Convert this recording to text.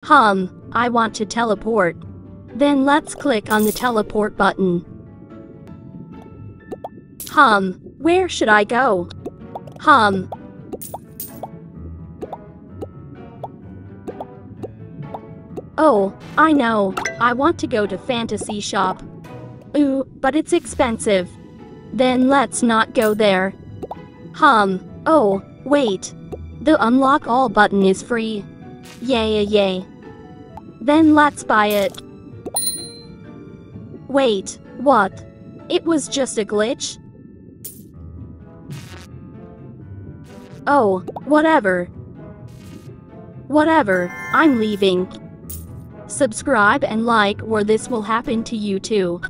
I want to teleport. Then let's click on the teleport button. Where should I go? Oh, I know. I want to go to Fantasy Shop. Ooh, but it's expensive. Then let's not go there. Oh, wait. The unlock all button is free. Yay. Then let's buy it. Wait, what? It was just a glitch? Oh, whatever. I'm leaving. Subscribe and like or this will happen to you too.